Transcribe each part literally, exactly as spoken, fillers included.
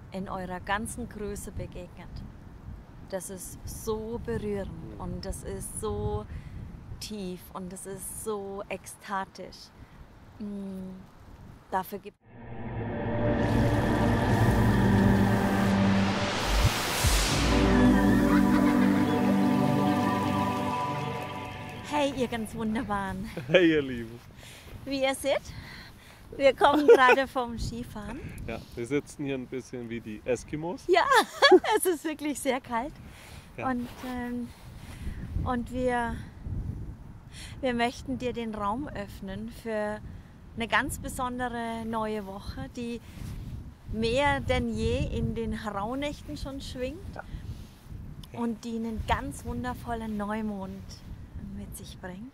in eurer ganzen Größe begegnet. Das ist so berührend und das ist so tief und das ist so ekstatisch. Mm, dafür gibt Hey, ihr ganz Wunderbaren. Hey, ihr Lieben. Wie ihr seht, wir kommen gerade vom Skifahren. Ja, wir sitzen hier ein bisschen wie die Eskimos. Ja, es ist wirklich sehr kalt. Ja. Und, ähm, und wir, wir möchten dir den Raum öffnen für eine ganz besondere neue Woche, die mehr denn je in den Rauhnächten schon schwingt Ja. und die einen ganz wundervollen Neumond mit sich bringt.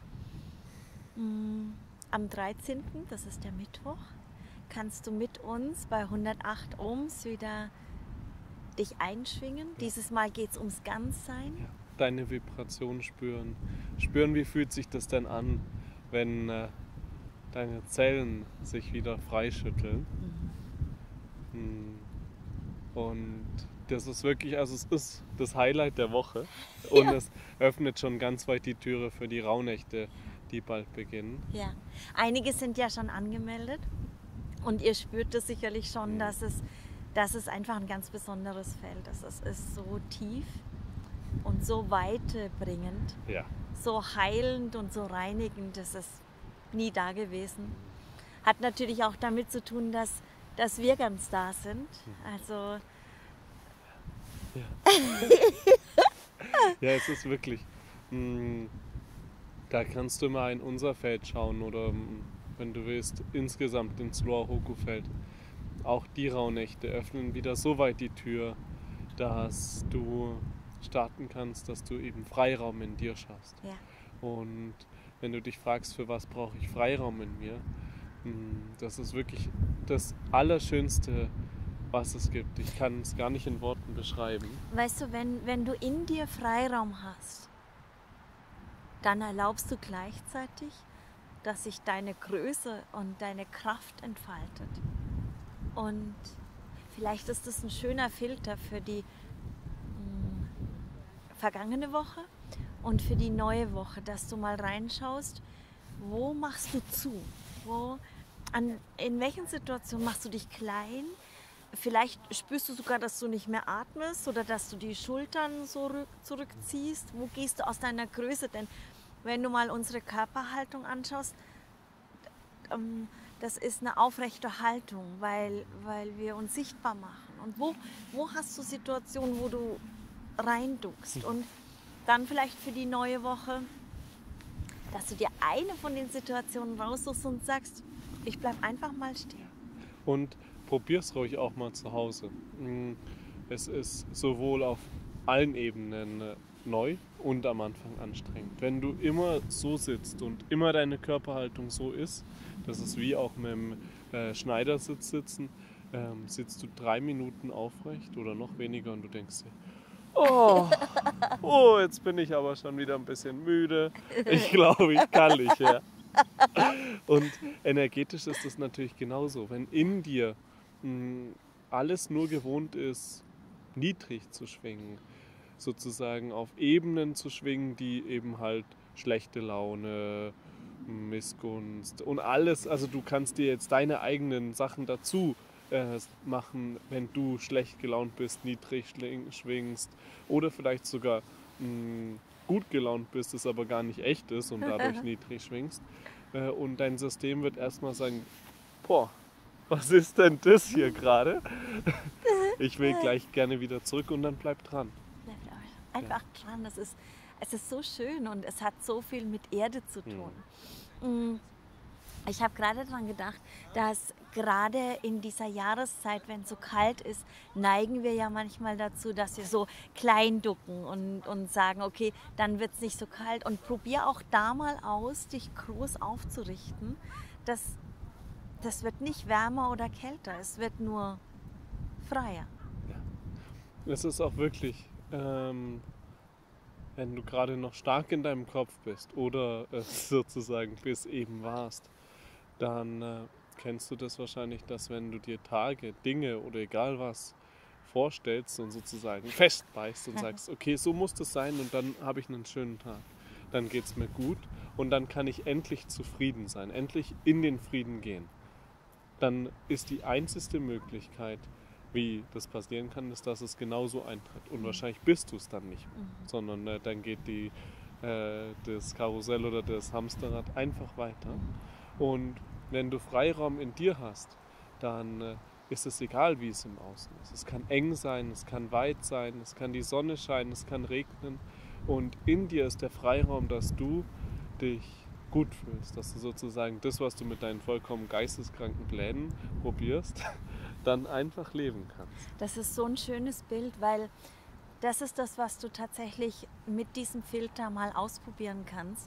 Am dreizehnten, das ist der Mittwoch, kannst du mit uns bei hundertacht Ohms wieder dich einschwingen. Ja. Dieses Mal geht es ums Ganzsein. Ja. Deine Vibration spüren. Spüren, wie fühlt sich das denn an, wenn äh, deine Zellen sich wieder freischütteln. Mhm. Und das ist wirklich, also es ist das Highlight der Woche. Und ja. Es öffnet schon ganz weit die Türe für die Rauhnächte, die bald beginnen. Ja, einige sind ja schon angemeldet und ihr spürt das sicherlich schon, mhm. dass, es, dass es einfach ein ganz besonderes Feld ist. Es ist so tief und so weitebringend, ja. so heilend und so reinigend, das ist nie da gewesen. Hat natürlich auch damit zu tun, dass, dass wir ganz da sind. Also ja. Ja, es ist wirklich... Mh, Da kannst du mal in unser Feld schauen oder, wenn du willst, insgesamt ins Loa-Hoku-Feld. Auch die Rauhnächte öffnen wieder so weit die Tür, dass du starten kannst, dass du eben Freiraum in dir schaffst. Ja. Und wenn du dich fragst, für was brauche ich Freiraum in mir, das ist wirklich das Allerschönste, was es gibt. Ich kann es gar nicht in Worten beschreiben. Weißt du, wenn, wenn du in dir Freiraum hast, dann erlaubst du gleichzeitig, dass sich deine Größe und deine Kraft entfaltet. Und vielleicht ist das ein schöner Filter für die mh, vergangene Woche und für die neue Woche, dass du mal reinschaust, wo machst du zu? Wo, an, in welchen Situationen machst du dich klein? Vielleicht spürst du sogar, dass du nicht mehr atmest oder dass du die Schultern so zurückziehst. Wo gehst du aus deiner Größe? Denn wenn du mal unsere Körperhaltung anschaust, das ist eine aufrechte Haltung, weil, weil wir uns sichtbar machen. Und wo, wo hast du Situationen, wo du reinduckst? Und dann vielleicht für die neue Woche, dass du dir eine von den Situationen raussuchst und sagst, ich bleib einfach mal stehen. Und probier's ruhig auch mal zu Hause. Es ist sowohl auf allen Ebenen neu und am Anfang anstrengend. Wenn du immer so sitzt und immer deine Körperhaltung so ist, das ist wie auch mit dem äh, Schneidersitz sitzen, ähm, sitzt du drei Minuten aufrecht oder noch weniger und du denkst dir, oh, oh, jetzt bin ich aber schon wieder ein bisschen müde. Ich glaube, ich kann nicht mehr. Und energetisch ist das natürlich genauso. Wenn in dir mh, alles nur gewohnt ist, niedrig zu schwingen, sozusagen auf Ebenen zu schwingen, die eben halt schlechte Laune, Missgunst und alles, also du kannst dir jetzt deine eigenen Sachen dazu äh, machen, wenn du schlecht gelaunt bist, niedrig schwingst oder vielleicht sogar mh, gut gelaunt bist, es aber gar nicht echt ist und dadurch niedrig schwingst. Äh, und dein System wird erstmal sagen, boah, was ist denn das hier gerade? Ich will gleich gerne wieder zurück und dann bleib dran. Einfach ja. dran, das ist, es ist so schön und es hat so viel mit Erde zu tun. Mhm. Ich habe gerade daran gedacht, dass gerade in dieser Jahreszeit, wenn es so kalt ist, neigen wir ja manchmal dazu, dass wir so klein ducken und, und sagen, okay, dann wird es nicht so kalt. Und probier auch da mal aus, dich groß aufzurichten. Das, das wird nicht wärmer oder kälter, es wird nur freier. Ja. Es ist auch wirklich... Ähm, wenn du gerade noch stark in deinem Kopf bist oder es sozusagen bis eben warst, dann äh, kennst du das wahrscheinlich, dass wenn du dir Tage, Dinge oder egal was vorstellst und sozusagen festbeißt und sagst, okay, so muss das sein und dann habe ich einen schönen Tag. Dann geht es mir gut und dann kann ich endlich zufrieden sein, endlich in den Frieden gehen. Dann ist die einzige Möglichkeit, wie das passieren kann, ist, dass es genauso eintritt. Und mhm. wahrscheinlich bist du es dann nicht, mhm. sondern äh, dann geht die, äh, das Karussell oder das Hamsterrad einfach weiter. Und wenn du Freiraum in dir hast, dann äh, ist es egal, wie es im Außen ist. Es kann eng sein, es kann weit sein, es kann die Sonne scheinen, es kann regnen. Und in dir ist der Freiraum, dass du dich gut fühlst, dass du sozusagen das, was du mit deinen vollkommen geisteskranken Plänen probierst, dann einfach leben kannst. Das ist so ein schönes Bild, weil das ist das, was du tatsächlich mit diesem Filter mal ausprobieren kannst.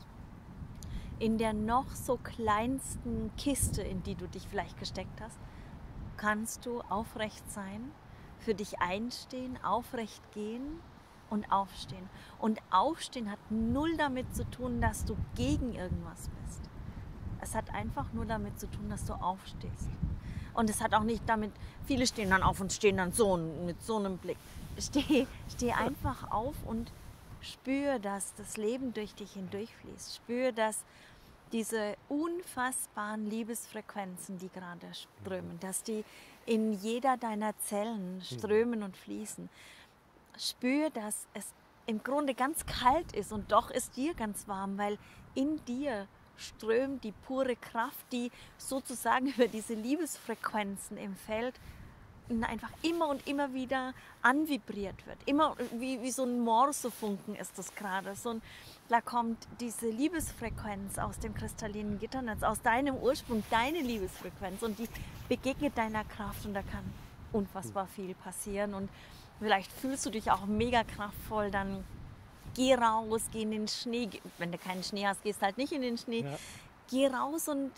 In der noch so kleinsten Kiste, in die du dich vielleicht gesteckt hast, kannst du aufrecht sein, für dich einstehen, aufrecht gehen und aufstehen. Und aufstehen hat null damit zu tun, dass du gegen irgendwas bist. Es hat einfach nur damit zu tun, dass du aufstehst. Und es hat auch nicht damit, viele stehen dann auf und stehen dann so mit so einem Blick. Steh, steh einfach auf und spür, dass das Leben durch dich hindurchfließt. Spür, dass diese unfassbaren Liebesfrequenzen, die gerade strömen, dass die in jeder deiner Zellen strömen und fließen. Spür, dass es im Grunde ganz kalt ist und doch ist dir ganz warm, weil in dir strömt die pure Kraft, die sozusagen über diese Liebesfrequenzen im Feld einfach immer und immer wieder anvibriert wird. Immer wie, wie so ein Morsefunken ist das gerade. So ein, da kommt diese Liebesfrequenz aus dem kristallinen Gitternetz, aus deinem Ursprung, deine Liebesfrequenz und die begegnet deiner Kraft und da kann unfassbar viel passieren und vielleicht fühlst du dich auch mega kraftvoll, dann geh raus, geh in den Schnee. Wenn du keinen Schnee hast, gehst halt nicht in den Schnee. Ja. Geh raus und,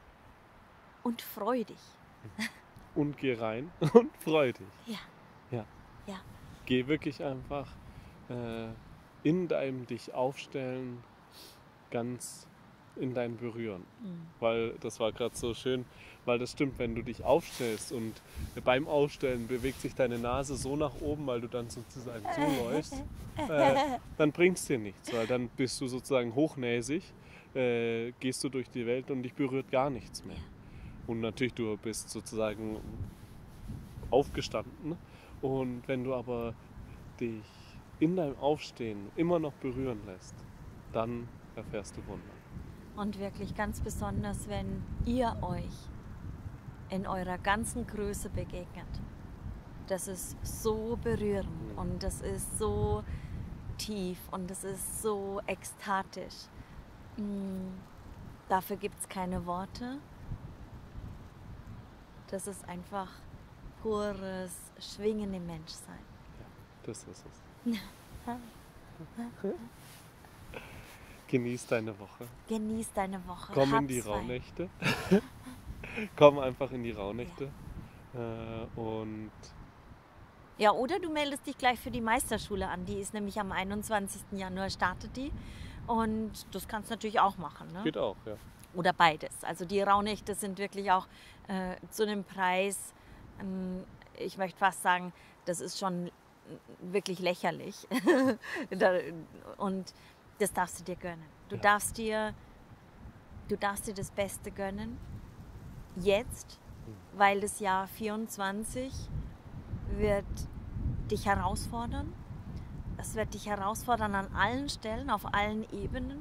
und freu dich. Und geh rein und freu dich. Ja. Ja. ja. Geh wirklich einfach äh, in deinem dich aufstellen, ganz in dein Berühren. Mhm. Weil das war gerade so schön, weil das stimmt, wenn du dich aufstellst und beim Aufstellen bewegt sich deine Nase so nach oben, weil du dann sozusagen zuläufst, äh, dann bringt es dir nichts, weil dann bist du sozusagen hochnäsig, äh, gehst du durch die Welt und dich berührt gar nichts mehr. Und natürlich, du bist sozusagen aufgestanden und wenn du aber dich in deinem Aufstehen immer noch berühren lässt, dann erfährst du Wunder. Und wirklich ganz besonders, wenn ihr euch in eurer ganzen Größe begegnet. Das ist so berührend und das ist so tief und das ist so ekstatisch. Dafür gibt es keine Worte. Das ist einfach pures Schwingen im Menschsein. Ja, das ist es. Genieß deine Woche. Genieß deine Woche. Komm Hab's in die fein. Rauhnächte. Komm einfach in die Rauhnächte. Ja. Äh, und ja, oder du meldest dich gleich für die Meisterschule an. Die ist nämlich am einundzwanzigsten Januar startet die. Und das kannst du natürlich auch machen. Ne? Geht auch, ja. Oder beides. Also die Rauhnächte sind wirklich auch äh, zu einem Preis, ähm, ich möchte fast sagen, das ist schon wirklich lächerlich. Und das darfst du dir gönnen. Du, ja. darfst dir, du darfst dir das Beste gönnen. Jetzt, weil das Jahr vierundzwanzig wird dich herausfordern. Es wird dich herausfordern an allen Stellen, auf allen Ebenen.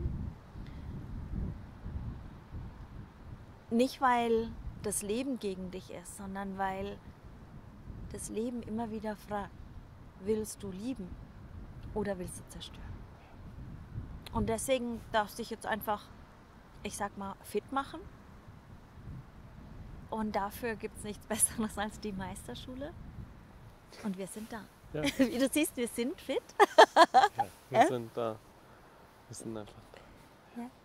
Nicht, weil das Leben gegen dich ist, sondern weil das Leben immer wieder fragt, willst du lieben oder willst du zerstören? Und deswegen darfst du dich jetzt einfach, ich sag mal, fit machen. Und dafür gibt es nichts Besseres als die Meisterschule. Und wir sind da. Ja. Wie du siehst, wir sind fit. Ja, wir äh? sind da. Wir sind einfach da. Ja.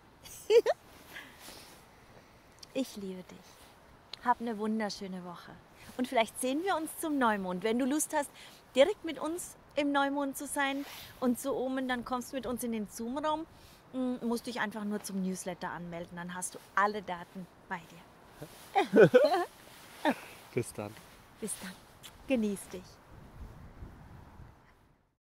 Ich liebe dich. Hab eine wunderschöne Woche. Und vielleicht sehen wir uns zum Neumond. Wenn du Lust hast, direkt mit uns im Neumond zu sein und zu Omen, dann kommst du mit uns in den Zoom-Raum. Musst dich einfach nur zum Newsletter anmelden. Dann hast du alle Daten bei dir. Bis dann. Bis dann. Genieß dich.